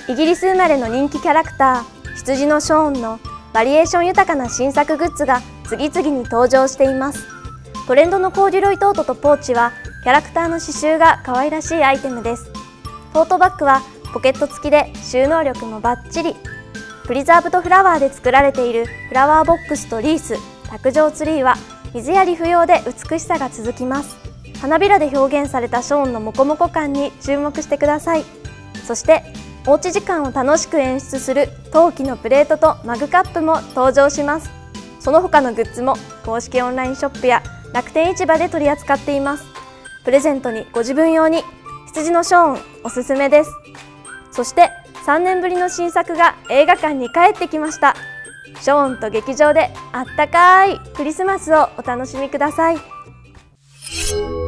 イギリス生まれの人気キャラクター、羊のショーンのバリエーション豊かな新作グッズが次々に登場しています。トレンドのコーデュロイトートとポーチはキャラクターの刺繍が可愛らしいアイテムです。トートバッグはポケット付きで収納力もバッチリ。プリザーブドフラワーで作られているフラワーボックスとリース、卓上ツリーは水やり不要で美しさが続きます。花びらで表現されたショーンのモコモコ感に注目してください。そしておうち時間を楽しく演出する陶器のプレートとマグカップも登場します。その他のグッズも公式オンラインショップや楽天市場で取り扱っています。プレゼントにご自分用に羊のショーンおすすめです。そして3年ぶりの新作が映画館に帰ってきました。ショーンと劇場であったかいクリスマスをお楽しみください。